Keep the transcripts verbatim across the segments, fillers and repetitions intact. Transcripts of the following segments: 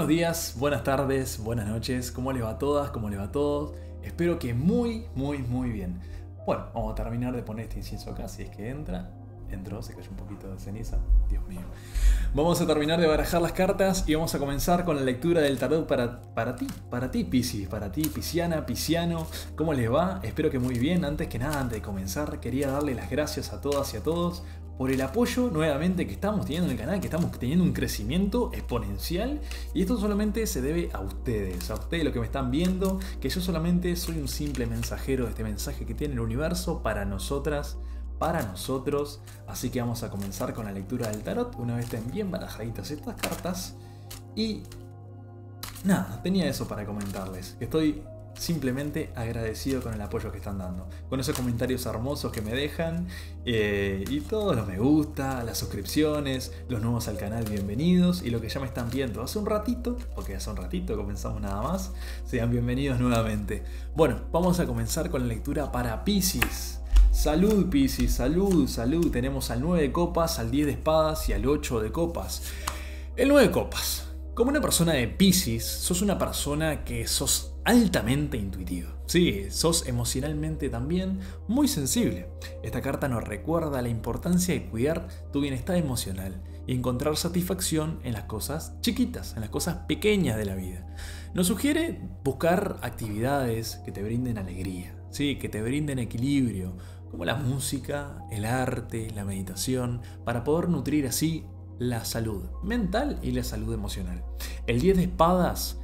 Buenos días, buenas tardes, buenas noches. ¿Cómo les va a todas? ¿Cómo les va a todos? Espero que muy, muy, muy bien. Bueno, vamos a terminar de poner este incienso acá, si es que entra. Entró, se cayó un poquito de ceniza. Dios mío. Vamos a terminar de barajar las cartas y vamos a comenzar con la lectura del tarot para, para ti, para ti, Piscis, para ti, Pisciana, Pisciano. ¿Cómo les va? Espero que muy bien. Antes que nada, antes de comenzar, quería darle las gracias a todas y a todos por el apoyo nuevamente que estamos teniendo en el canal, que estamos teniendo un crecimiento exponencial, y esto solamente se debe a ustedes, a ustedes los que me están viendo, que yo solamente soy un simple mensajero de este mensaje que tiene el universo para nosotras, para nosotros. Así que vamos a comenzar con la lectura del tarot, una vez estén bien barajaditas estas cartas. Y nada, tenía eso para comentarles, que estoy simplemente agradecido con el apoyo que están dando, con esos comentarios hermosos que me dejan, eh, y todos los me gusta, las suscripciones, los nuevos al canal, bienvenidos, y los que ya me están viendo hace un ratito, porque hace un ratito comenzamos nada más, sean bienvenidos nuevamente. Bueno, vamos a comenzar con la lectura para Piscis. Salud, Piscis, salud, salud. Tenemos al nueve de copas, al diez de espadas y al ocho de copas. El nueve de copas. Como una persona de Piscis, sos una persona que sos altamente intuitiva. Sí, sos emocionalmente también muy sensible. Esta carta nos recuerda la importancia de cuidar tu bienestar emocional y encontrar satisfacción en las cosas chiquitas, en las cosas pequeñas de la vida. Nos sugiere buscar actividades que te brinden alegría, sí, que te brinden equilibrio, como la música, el arte, la meditación, para poder nutrir así la salud mental y la salud emocional. El diez de espadas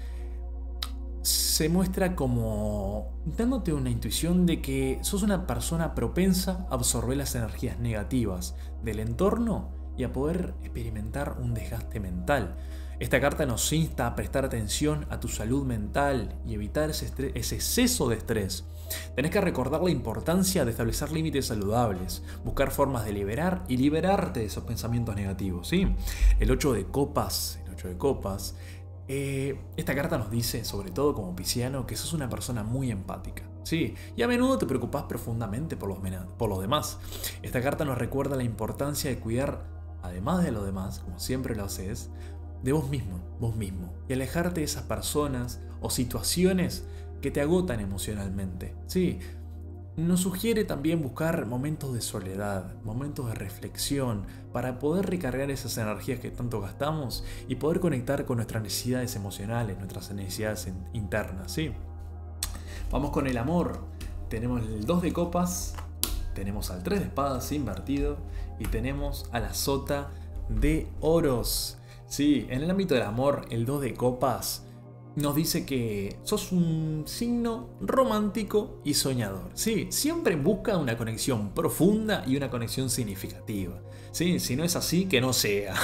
se muestra como dándote una intuición de que sos una persona propensa a absorber las energías negativas del entorno y a poder experimentar un desgaste mental. Esta carta nos insta a prestar atención a tu salud mental y evitar ese, estrés, ese exceso de estrés. Tenés que recordar la importancia de establecer límites saludables, buscar formas de liberar y liberarte de esos pensamientos negativos, ¿sí? El ocho de copas, el ocho de copas, eh, esta carta nos dice, sobre todo como pisciano, que sos una persona muy empática, ¿sí? Y a menudo te preocupás profundamente por los, por los demás. Esta carta nos recuerda la importancia de cuidar, además de lo demás, como siempre lo haces, de vos mismo, vos mismo, y alejarte de esas personas o situaciones que te agotan emocionalmente. Sí, nos sugiere también buscar momentos de soledad, momentos de reflexión, para poder recargar esas energías que tanto gastamos y poder conectar con nuestras necesidades emocionales, nuestras necesidades internas. Sí. Vamos con el amor. Tenemos el dos de copas, tenemos al tres de espadas invertido y tenemos a la sota de oros. Sí, en el ámbito del amor, el dos de copas nos dice que sos un signo romántico y soñador. Sí, siempre busca una conexión profunda y una conexión significativa. Sí, si no es así, que no sea.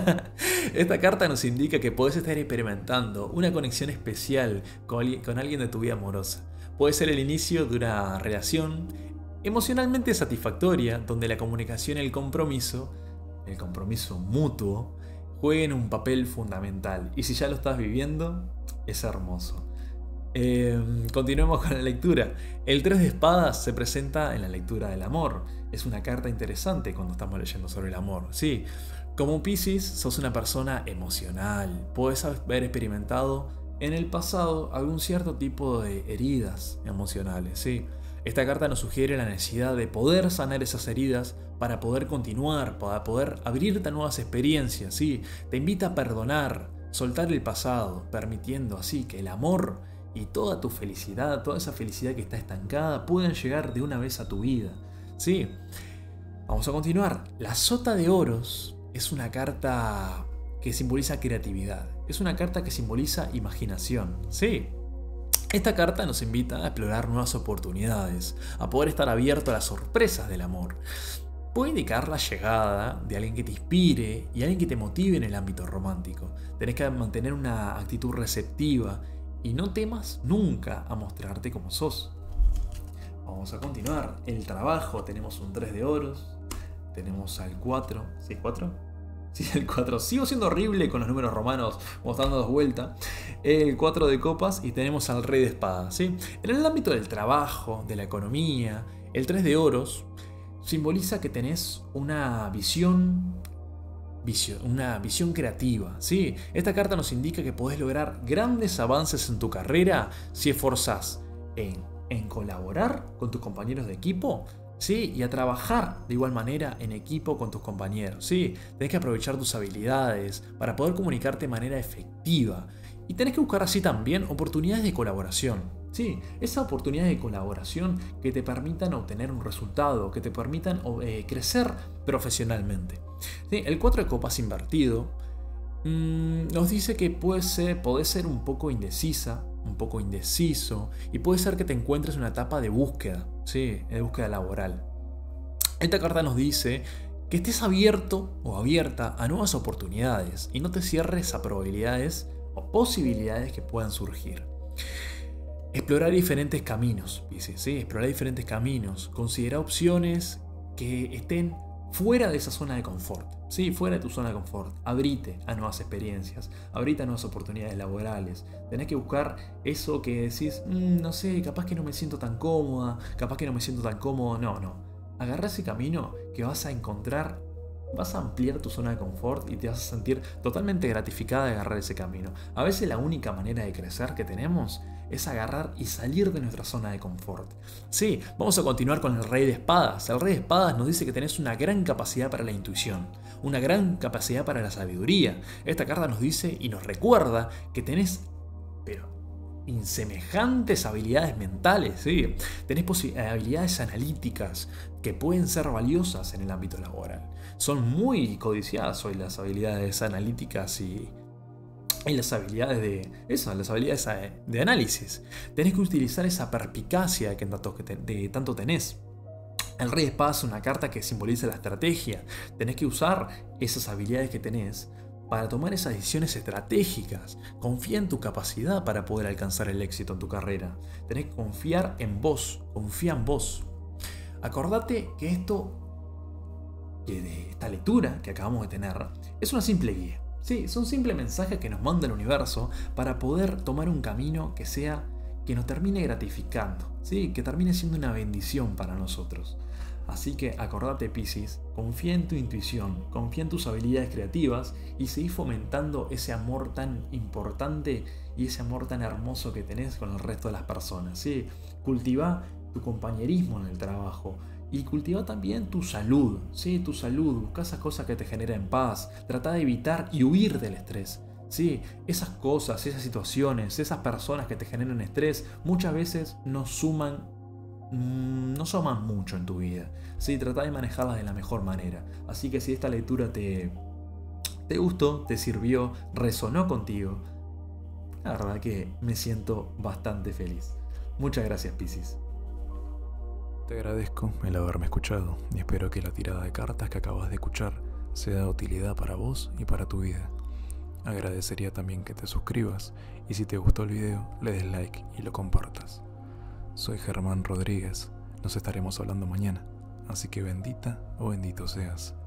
Esta carta nos indica que podés estar experimentando una conexión especial con, con alguien de tu vida amorosa. Puede ser el inicio de una relación emocionalmente satisfactoria, donde la comunicación y el compromiso, el compromiso mutuo, jueguen un papel fundamental. Y si ya lo estás viviendo, es hermoso. Eh, continuemos con la lectura. El tres de espadas se presenta en la lectura del amor. Es una carta interesante cuando estamos leyendo sobre el amor. Sí, como Piscis, sos una persona emocional. Podés haber experimentado en el pasado algún cierto tipo de heridas emocionales. Sí. Esta carta nos sugiere la necesidad de poder sanar esas heridas para poder continuar, para poder abrirte a nuevas experiencias, ¿sí? Te invita a perdonar, soltar el pasado, permitiendo así que el amor y toda tu felicidad, toda esa felicidad que está estancada, puedan llegar de una vez a tu vida, ¿sí? Vamos a continuar. La sota de oros es una carta que simboliza creatividad, es una carta que simboliza imaginación, ¿sí? Esta carta nos invita a explorar nuevas oportunidades, a poder estar abierto a las sorpresas del amor. Puede indicar la llegada de alguien que te inspire y alguien que te motive en el ámbito romántico. Tenés que mantener una actitud receptiva y no temas nunca a mostrarte como sos. Vamos a continuar. El trabajo, tenemos un tres de oros, tenemos al cuatro. ¿Sí, cuatro? Sí, el cuatro. Sigo siendo horrible con los números romanos, como están dando vuelta. El cuatro de copas y tenemos al rey de espadas, ¿sí? En el ámbito del trabajo, de la economía, el tres de oros simboliza que tenés una visión visión, una visión creativa, ¿sí? Esta carta nos indica que podés lograr grandes avances en tu carrera si esforzás en, en colaborar con tus compañeros de equipo, ¿sí? Y a trabajar de igual manera en equipo con tus compañeros, ¿sí? Tenés que aprovechar tus habilidades para poder comunicarte de manera efectiva. Y tenés que buscar así también oportunidades de colaboración. Sí, esas oportunidades de colaboración que te permitan obtener un resultado, que te permitan eh, crecer profesionalmente. Sí, el cuatro de copas invertido mmm, nos dice que puede ser, podés ser un poco indecisa, un poco indeciso, y puede ser que te encuentres en una etapa de búsqueda, sí, de búsqueda laboral. Esta carta nos dice que estés abierto o abierta a nuevas oportunidades y no te cierres a probabilidades o posibilidades que puedan surgir. Explorar diferentes caminos, dice, ¿sí? Explorar diferentes caminos. Considera opciones que estén fuera de esa zona de confort, ¿sí? Fuera de tu zona de confort. Abrite a nuevas experiencias, abrite a nuevas oportunidades laborales. Tenés que buscar eso que decís, mmm, no sé, capaz que no me siento tan cómoda, capaz que no me siento tan cómodo. No, no. Agarra ese camino que vas a encontrar. Vas a ampliar tu zona de confort y te vas a sentir totalmente gratificada de agarrar ese camino. A veces la única manera de crecer que tenemos es agarrar y salir de nuestra zona de confort. Sí, vamos a continuar con el Rey de Espadas. El Rey de Espadas nos dice que tenés una gran capacidad para la intuición, una gran capacidad para la sabiduría. Esta carta nos dice y nos recuerda que tenés, pero insemejantes habilidades mentales, ¿sí? Tenés habilidades analíticas que pueden ser valiosas en el ámbito laboral. Son muy codiciadas hoy las habilidades analíticas y, y las habilidades de eso, las habilidades de análisis. Tenés que utilizar esa perspicacia que tanto, que te, de tanto tenés. El Rey de Espadas es una carta que simboliza la estrategia. Tenés que usar esas habilidades que tenés para tomar esas decisiones estratégicas. Confía en tu capacidad para poder alcanzar el éxito en tu carrera. Tenés que confiar en vos, confía en vos. Acordate que esto, que de esta lectura que acabamos de tener, es una simple guía. Sí, son simples mensajes que nos manda el universo para poder tomar un camino que sea, que nos termine gratificando, ¿sí? Que termine siendo una bendición para nosotros. Así que acordate, Piscis, confía en tu intuición, confía en tus habilidades creativas y seguí fomentando ese amor tan importante y ese amor tan hermoso que tenés con el resto de las personas, ¿sí? Cultiva tu compañerismo en el trabajo y cultiva también tu salud, ¿sí? Tu salud, busca esas cosas que te generan paz, trata de evitar y huir del estrés. Sí, esas cosas, esas situaciones, esas personas que te generan estrés muchas veces no suman, no suman mucho en tu vida. Sí, trata de manejarlas de la mejor manera. Así que si esta lectura te, te gustó, te sirvió, resonó contigo, la verdad que me siento bastante feliz. Muchas gracias, Piscis. Te agradezco el haberme escuchado y espero que la tirada de cartas que acabas de escuchar sea de utilidad para vos y para tu vida. Agradecería también que te suscribas y si te gustó el video le des like y lo compartas. Soy Germán Rodríguez, nos estaremos hablando mañana, así que bendita o bendito seas.